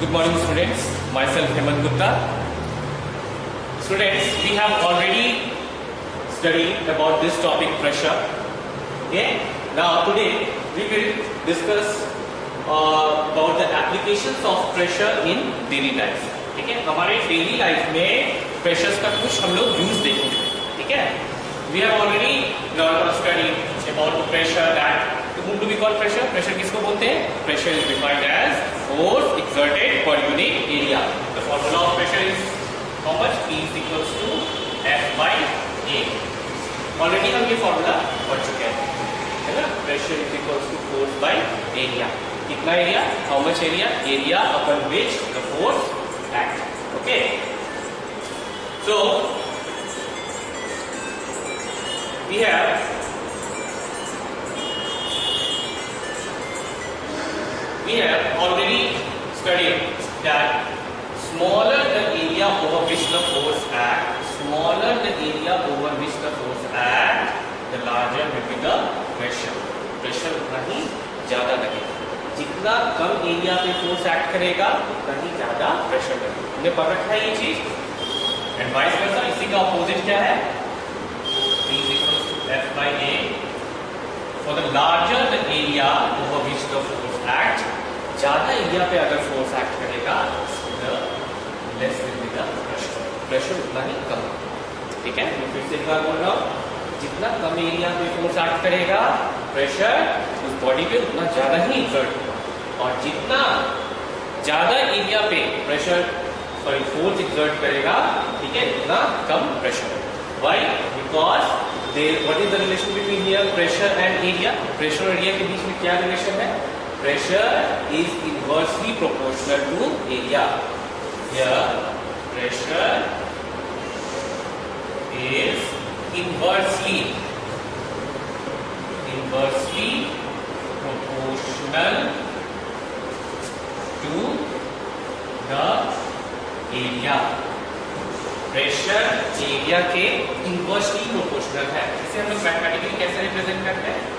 Good morning, students. Myself Hemant Gupta. Students, we have already studied about this topic, pressure. Okay. Now today we will discuss about the applications of pressure in daily life. ठीक है, हमारे daily life में pressures का कुछ हम लोग use देखेंगे. ठीक है, we have already studied about the pressure that to whom do we call pressure? Pressure किसको बोलते हैं? Pressure is defined as force exerted per unit area. The formula of pressure is how much? P is equals to F by A. Already हम ये formula पढ़ चुके हैं, है ना? Pressure is equals to force by area. कितना area? How much area? Area upon which the force acts. Okay. So we have already studied that smaller the area over which the force acts, smaller the area over which the force acts, the larger will be the pressure. Pressure उतना ही ज्यादा लगेगा. जितना कम area पे force act करेगा उतना ही ज्यादा pressure लगेगा. हमने पढ़ रखा है ये चीज. एंड वाइस वर्सा, इसी का अपोजिट क्या है? P is equals to F by A. For the larger the area over which the force acts, ज्यादा एरिया पे अगर फोर्स एक्ट करेगा less will be the pressure. Pressure उतना ही कम. ठीक है, मैं फिर से एक बार बोल रहा हूँ, जितना कम एरिया पे फोर्स एक्ट करेगा प्रेशर उस बॉडी पे उतना ज्यादा ही एक्सर्ट होगा. और जितना ज्यादा एरिया पे प्रेशर फोर्स एक्सर्ट करेगा, ठीक है, उतना कम pressure. Why? Because what is the relation between here pressure and area? Pressure और एरिया के बीच में क्या रिलेशन है? Pressure is inversely proportional to area. Here, pressure is inversely proportional to the area. Pressure area के inversely proportional है. इसे हम लोग मैथमेटिकली कैसे रिप्रेजेंट करते हैं?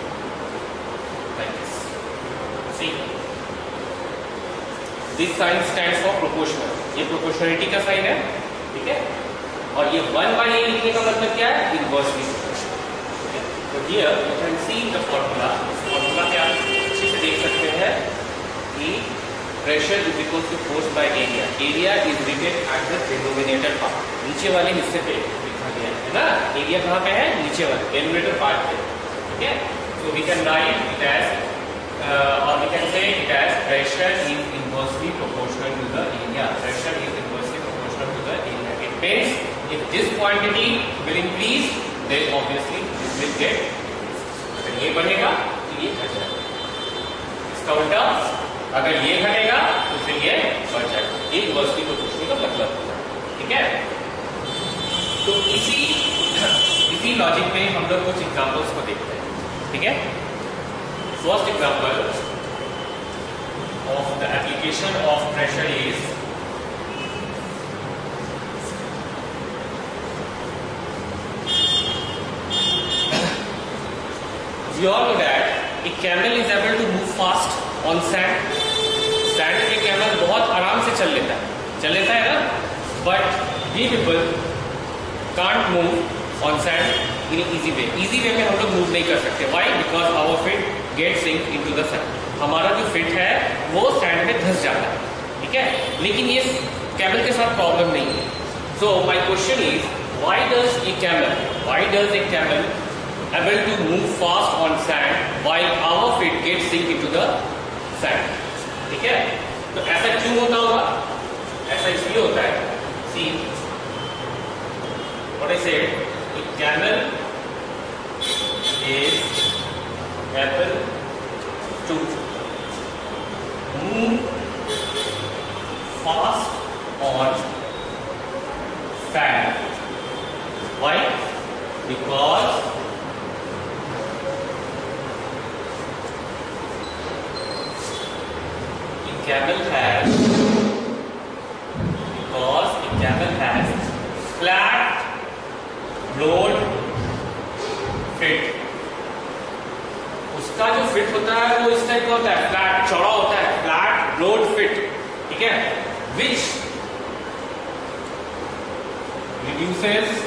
This sign stands for proportional. ये proportionality का साइन है. ठीक है, और ये 1/a लिखने का मतलब क्या है? Inversely proportional. ठीक है, तो here you can see the formula. Formula पे आप अच्छे से देख सकते हैं कि pressure is equal to force by area. Area is written at the denominator part. नीचे वाले हिस्से पे लिखा गया है ना. एरिया कहाँ पे है? नीचे वाले denominator part पे. ठीक है, so we can write it as or we can say it as pressure is inversely proportional to the area. Pressure is inversely proportional to the area. It means if this quantity will increase, then obviously this will get. अगर ये बढ़ेगा तो ये घट जाएगा. इसका उल्टा, अगर ये घटेगा तो फिर ये बढ़ जाएगा. ये inversely proportional का मतलब होता है. ठीक है, तो इसी लॉजिक में हम लोग कुछ एग्जांपल्स को देखते हैं. ठीक है, first example of the application of pressure is we all know that a camel is able to move fast on sand. Sand पे camel बहुत आराम से चल लेता है ना. But we people can't move on sand in an easy way. Easy way में हम लोग मूव नहीं कर सकते. Why? Because our feet get sink into the sand. हमारा जो फिट है वो सैंड में धंस जाता है. ठीक है, लेकिन ये कैमल के साथ प्रॉब्लम नहीं है. So my question is why does a camel able to move fast on sand while our feet get sink into the sand? ठीक है, तो ऐसा क्यों होता होगा? ऐसा इसलिए होता है, see what I said, a camel is able to move fast on sand. Why? Because a camel has flat broad fit. उसका जो फिट होता है वो इस टाइप का होता है, फ्लैट चौड़ा होता है, फ्लैट ब्रॉड फिट. ठीक है, which reduces,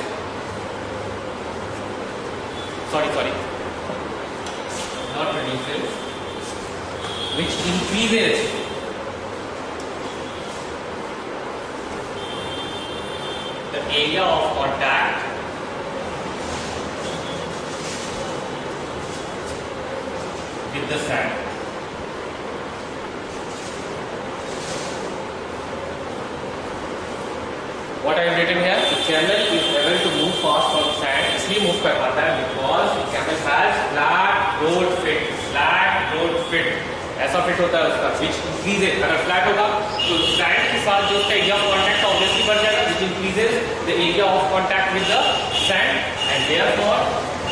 sorry, not reduces, which increases the area of contact with the sand. What I have written here, the camel is able to move fast on sand. इसलिए move कर पाता है because the camel has flat road fit. Flat road fit. ऐसा feet होता है उसका, which increases. अगर flat होगा तो सैंड के साथ जो उसका एरिया ऑफ कॉन्टैक्ट ऑब्वियसली बढ़ जाएगा, which increases the area of contact with the sand, and therefore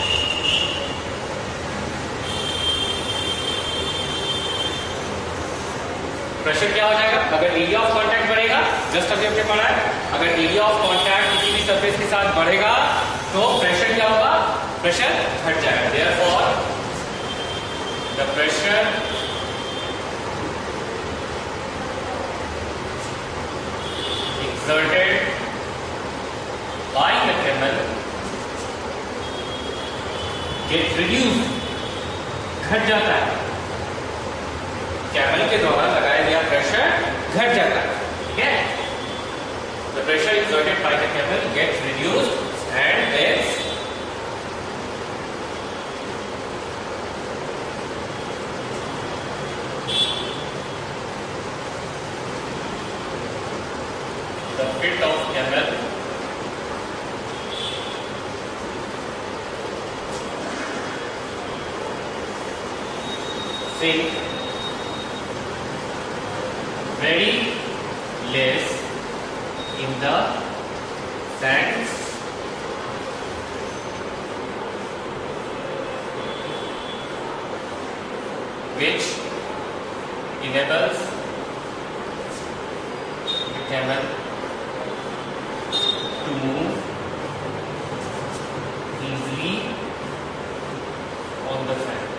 pressure क्या हो जाएगा? अगर एरिया ऑफ कांटेक्ट बढ़ेगा, जस्ट अभी हमने पढ़ा है, अगर एरिया ऑफ कांटेक्ट किसी भी सरफेस के साथ बढ़ेगा तो प्रेशर क्या होगा? प्रेशर घट जाएगा. Therefore the pressure exerted by the camel gets reduced, घट जाता है. कैमल के द्वारा लगाया गया प्रेशर घट जाता है. ठीक है, the pressure exerted by the camel gets reduced and hence the fit of camel sink very less in the sands which enables the camel to move easily on the sand.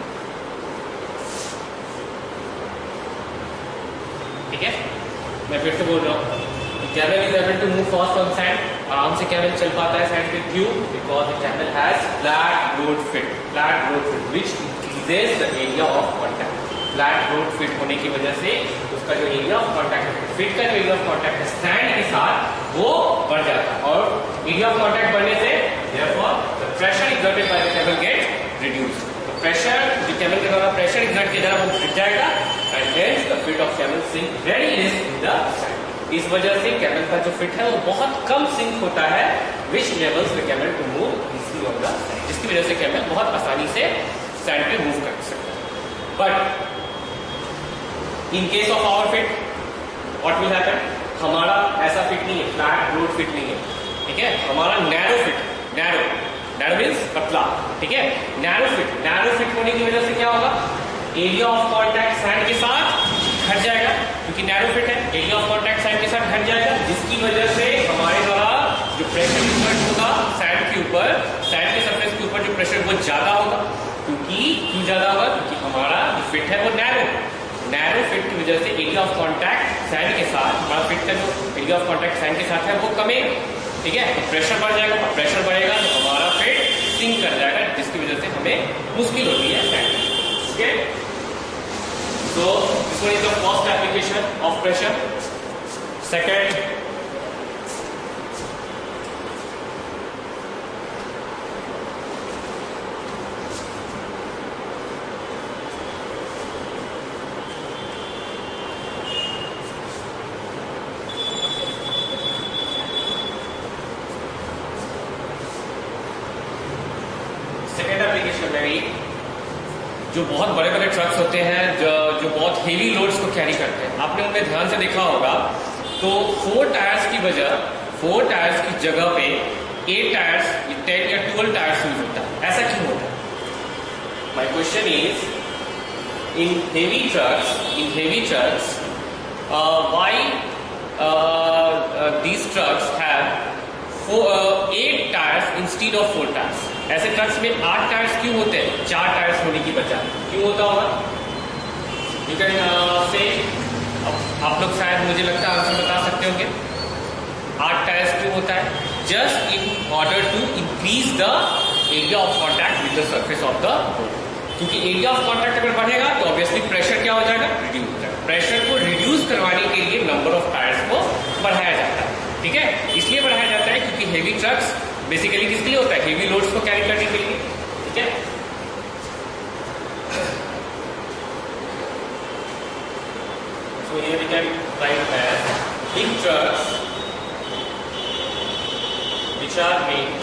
ठीक है, मैं फिर से बोल रहा हूँ, camel is able to move fast on sand. आराम से कैमल चल पाता है सैंड पे. क्यों? Because the camel has flat broad feet. Flat broad feet which increases the area of contact. Flat broad feet होने की वजह से उसका जो एरिया ऑफ कांटेक्ट है, फिट का जो एरिया ऑफ कांटेक्ट है सैंड के साथ, वो बढ़ जाता है. और एरिया ऑफ कांटेक्ट बढ़ने से therefore the pressure exerted by the camel get reduced. तो प्रेशर जो कैमल के द्वारा प्रेशर एक्सर्ट किया जा रहा है वो घट जाएगा and hence the fit of camel sink very less in the sand. इस वजह से कैमल का जो फिट है वो बहुत कम सिंक होता है, which enables the camel to move easily on the sand. जिसकी वजह से कैमल बहुत आसानी से सैंड पे मूव कर सकता है. But in case of our feet what will happen? हमारा ऐसा फिट नहीं है, फ्लैट रोड फिट नहीं है. ठीक है, हमारा नैरो फिट. नैरो मीन्स पतला. ठीक है, नैरो फिट होने की वजह से क्या होगा? एरिया ऑफ कांटेक्ट सैंड के साथ घट जाएगा, क्योंकि नैरो फिट है. एरिया ऑफ कांटेक्ट सैंड के साथ घट जाएगा, जिसकी वजह से हमारे द्वारा जो प्रेशर एक्सर्ट होगा सैंड के ऊपर, सैंड के सरफेस के ऊपर जो प्रेशर वो ज्यादा होगा. क्यों ज्यादा होगा? क्योंकि हमारा जो फिट है वो नैरो फिट की वजह से एरिया ऑफ कांटेक्ट सैंड के साथ, हमारा फिट का जो एरिया ऑफ कांटेक्ट सैंड के साथ है वो कमेगा. ठीक है, तो प्रेशर बढ़ जाएगा, और प्रेशर बढ़ेगा तो हमारा फिट सिंक कर जाएगा, जिसकी वजह से हमें मुश्किल होती है sand. Okay, so this one is the first application of pressure. Second, जो बहुत बड़े बड़े ट्रक्स होते हैं जो बहुत हेवी लोड्स को कैरी करते हैं, आपने उनमें ध्यान से देखा होगा तो 4 टायर्स की जगह पे 8 टायर्स, 10 या 12 टायर्स यूज होता है. ऐसा क्यों होता है? My question is, in heavy trucks why these trucks have 8 tyres instead of 4 tyres. ऐसे ट्रक्स में 8 टायर्स क्यों होते हैं 4 टायर्स होने की बजाय? क्यों होता होगा? यू कैन से आप लोग शायद मुझे लगता है आंसर बता सकते होंगे। 8 टायर्स क्यों होता है? Just in order to increase the area of contact with the surface of the road. क्योंकि एरिया ऑफ कॉन्टैक्ट अगर बढ़ेगा तो ऑब्वियसली प्रेशर क्या हो जाएगा? रिड्यूस हो जाएगा। प्रेशर को रिड्यूस करवाने के लिए नंबर ऑफ टायर्स को बढ़ाया जाता है। ठीक है, इसलिए बढ़ाया जाता है क्योंकि हेवी ट्रक्स बेसिकली किसके लिए होता है? हेवी लोड्स को कैरी करने के लिए। ठीक है, so here we can write as big trucks which are made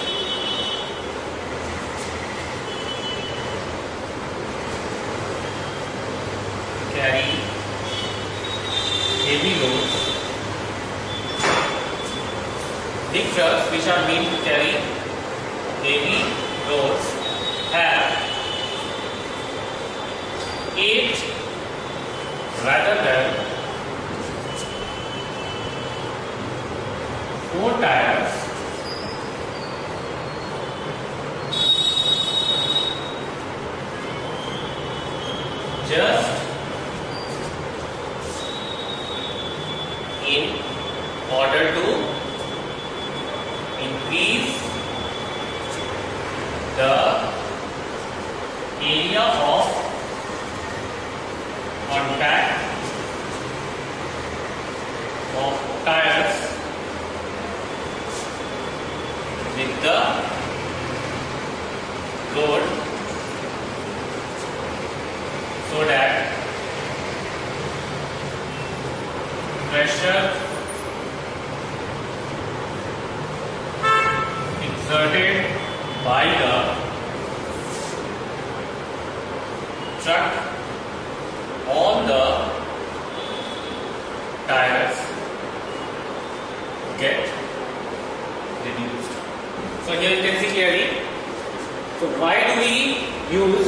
carry heavy loads. Big trucks which are meant to carry heavy loads have 8 rather than 4 tires just in order to increase the area of contact of tires with the road so that pressure exerted by the truck on the tires get reduced. So here you can see clearly. So why do we use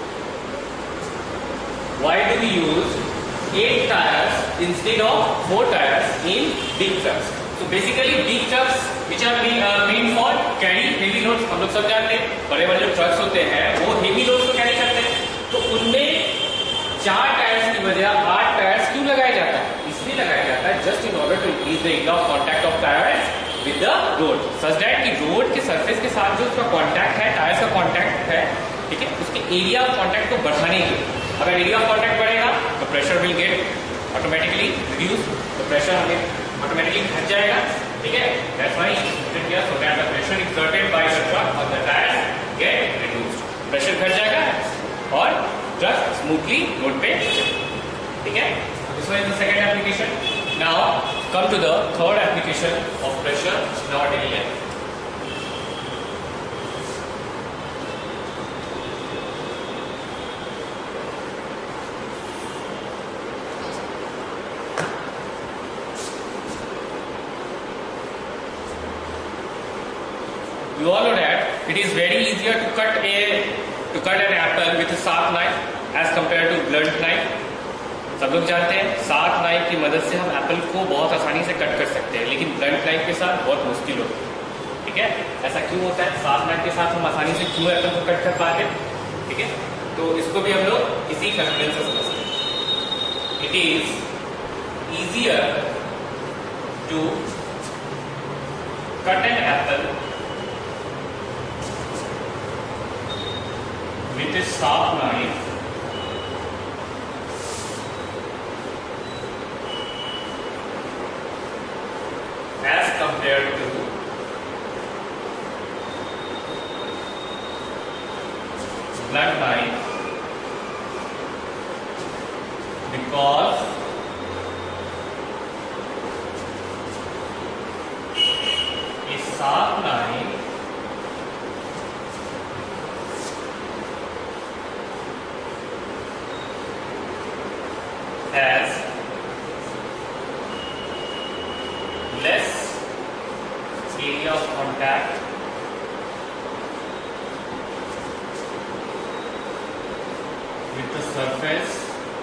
8 tires instead of 4 tires in big trucks? So basically big trucks which are meant for carry heavy loads, हम लोग सब जानते हैं बड़े बड़े जो trucks होते हैं वो हेवी लोड्स को कैरी करते हैं। तो उनमें 4 टायर्स की बजाय 8 टायर्स क्यों लगाया जाता है? इसलिए लगाया जाता है just in order to increase the area of contact of tyres with the road, such that कि रोड के सरफेस के साथ जो उसका कॉन्टैक्ट है, टायर्स का कॉन्टैक्ट है, ठीक है, उसके एरिया ऑफ कॉन्टैक्ट को बढ़ाने के लिए। अगर एरिया ऑफ कॉन्टैक्ट बढ़ेगा तो pressure will get automatically reduce, तो प्रेशर हमें ऑटोमेटिकली घट जाएगा। ठीक है, that's why it here so that the pressure exerted by the truck और the tyres get reduced. Pressure घट जाएगा और ट्रक स्मूथली रोड पे चलेगा। ठीक है, this was the second application. Now come to the third application of pressure in our daily life. You all know that it is very easier to cut an apple with a sharp knife as compared to blunt knife. सब लोग जानते हैं sharp knife की मदद से हम Apple को बहुत आसानी से कट कर सकते हैं, लेकिन ब्लंट नाइफ के साथ बहुत मुश्किल होती है। ठीक है, ऐसा क्यों होता है? शार्प नाइफ के साथ हम आसानी से क्यों एप्पल को कट कर पाते हैं? ठीक है, तो इसको भी हम लोग इसी कंसेप्ट से समझते हैं। It is easier to cut an apple with a sharp knife as compared to blunt knife, because a sharp knife has less area of contact with the surface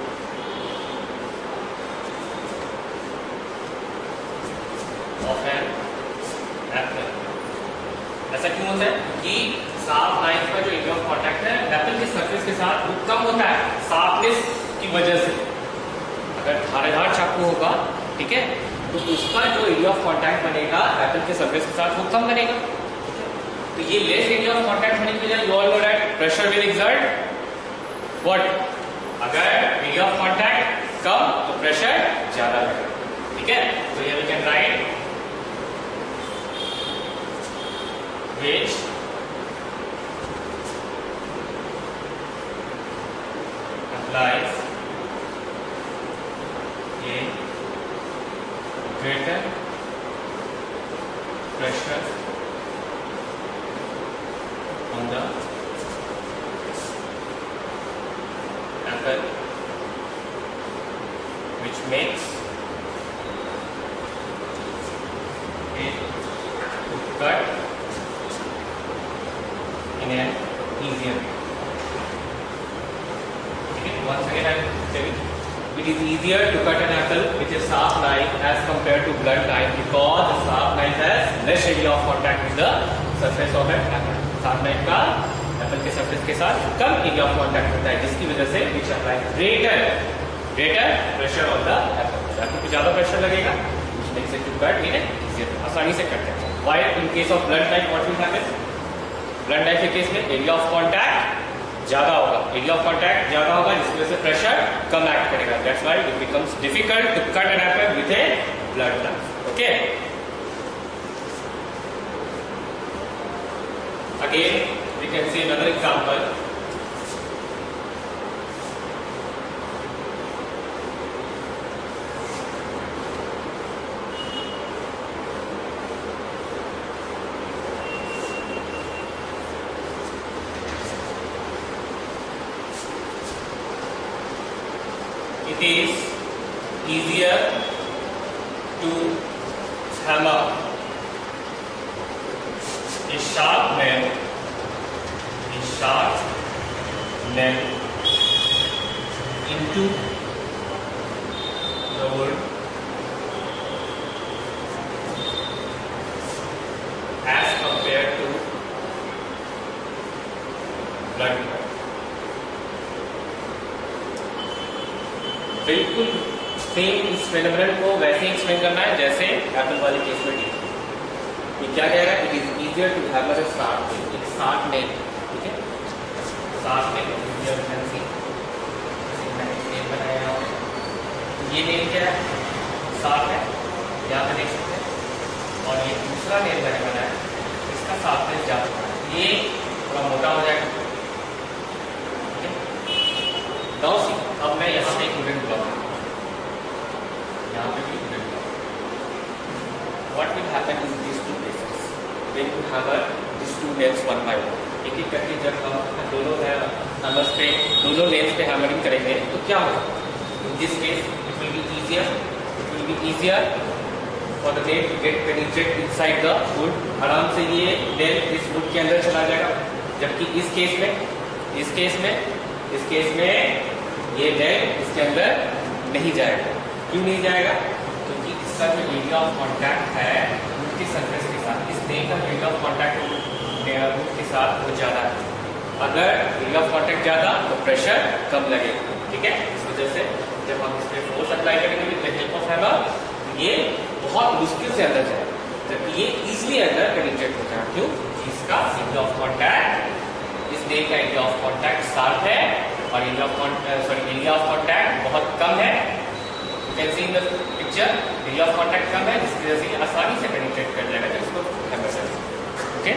of an apple. ऐसा क्यों होता है? कि sharp knife का जो area of contact है apple के surface के साथ वो कम होता है शार्पनेस की वजह से। अगर धारेदार चाकू होगा, ठीक है, तो उसका जो एरिया ऑफ कांटेक्ट बनेगा एप्पल के सरफेस के साथ वो कम बनेगा। तो ये लेस एरिया ऑफ कांटेक्ट होने की वजह you all know that pressure will exert what, अगर एरिया ऑफ कांटेक्ट कम तो प्रेशर ज्यादा लगेगा, ठीक है। तो ये we can write which applies a greater pressure on the apple, which makes it to cut in an easier way. Okay, once again I am telling, it is easier to cut an apple with a sharp knife as compared to blunt knife because the sharp knife has less area of contact with the surface of an apple. Sharp knife का apple के surface के साथ कम area of contact होता है, जिसकी वजह से which applies greater pressure on the apple. Apple पे ज्यादा प्रेशर लगेगा, which makes it to cut in an easier way. आसानी से कट जाएगा. While in case of blunt knife what will happen? Blunt knife के केस में area of contact ज्यादा होगा, एरिया ऑफ कांटेक्ट ज्यादा होगा जिसकी वजह से प्रेशर कम एक्ट करेगा. That's why it becomes difficult to cut an apple with a blunt knife. Okay, again we can see another example. It is easier to hammer a sharp nail into the wood as compared to blunt. बिल्कुल same इस phenomenon को वैसे ही explain करना है जैसे Apple वाले case में ठीक है. ये क्या कह रहा है? It is easier to hammer a sharp nail, एक शार्प नेल, ठीक है, sharp nail easier fancy nail बनाया. ये नेल क्या है? शार्प है, यहाँ पे देख सकते हैं. और ये दूसरा नेल मैंने बनाया, इसका शार्पनेस ज्यादा है, ये थोड़ा मोटा हो जाएगा. नाउ सी, अब मैं यहाँ पे एक वुडन ब्लॉक, यहाँ पे भी wooden block. What will happen in this two cases when you hammer this two nails one by one. एक एक करके जब हम दोनों हैमर्स पे दोनों नेल्स पे हैमरिंग करेंगे तो क्या होगा? In this case it will be easier for the nail to get penetrate inside the wood. आराम से ये नेल इस वुड के अंदर चला जाएगा. जबकि इस केस में ये नेल इसके अंदर नहीं जाएगा. क्यों नहीं जाएगा? क्योंकि इसका जो एरिया ऑफ कांटेक्ट है वुड के सरफेस के साथ, इस नेल का एरिया ऑफ कांटेक्ट वुड के साथ वो ज्यादा है. अगर एरिया ऑफ कांटेक्ट ज्यादा तो प्रेशर कम लगेगा, ठीक है. इस वजह से जब हम इस पे फोर्स अप्लाई करेंगे with the help of hammer, ये बहुत मुश्किल से अंदर जाएगा, जबकि ये इजिली अंदर पेनिट्रेट हो जाएगा. क्यों? इसका एरिया ऑफ कांटेक्ट, इस नेल का एरिया ऑफ कांटेक्ट शार्प है और एरिया ऑफ कांटेक्ट बहुत कम है. You can see in the picture, area of contact कम है जिसकी वजह से आसानी से पेनिट्रेट कर जाएगा जब इसको हैमर से. Okay,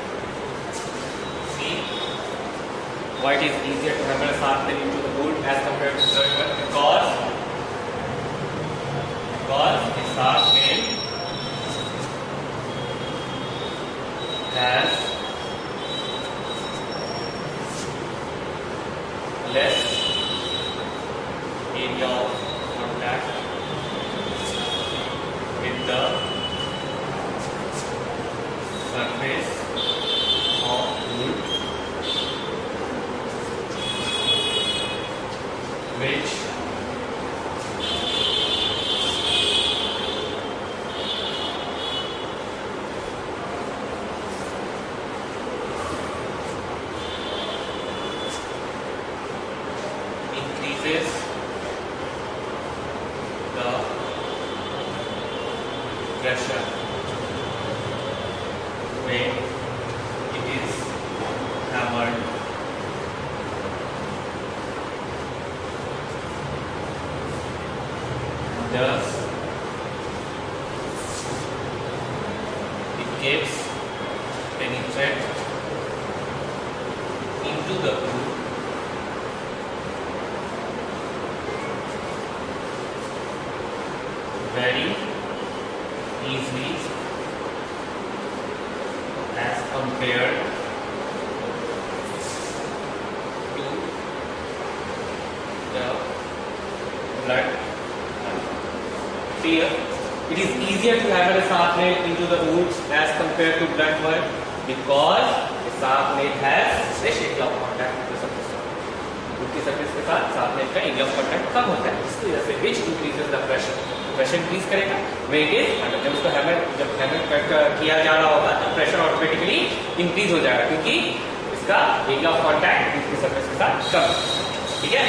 see why it is easier to hammer sharp nail into the wood as compared to circular, because a sharp nail has less area of contact with the surface of wood, which increases thus it gets penetrate into the wound very easily as compared to the blood. Here, it is easier to hammer a sharp nail into the wounds as compared to blunt one because the sharp nail has less area of contact with the surface. उसकी surface के साथ sharp nail का area of contact कम होता है, इसकी वजह से which increases the pressure. Pressure increase करेगा, वेटेज जब उसको हैमर कट किया जा रहा होगा तो प्रेशर ऑटोमेटिकली इंक्रीज हो जाएगा क्योंकि इसका एरिया ऑफ कांटेक्ट इसकी सरफेस के साथ कम, ठीक है।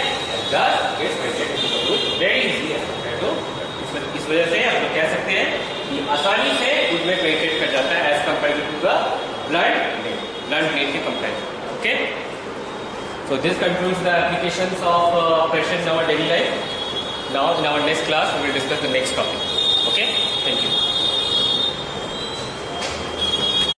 वेरी इजी है तो इस वजह से हम लोग कह सकते हैं कि आसानी से उसमें पेनिट्रेट कर जाता है as compare to the blunt nail के comparison. Okay, so this concludes the applications of pressure in our daily life. Now in our next class we will discuss the next topic.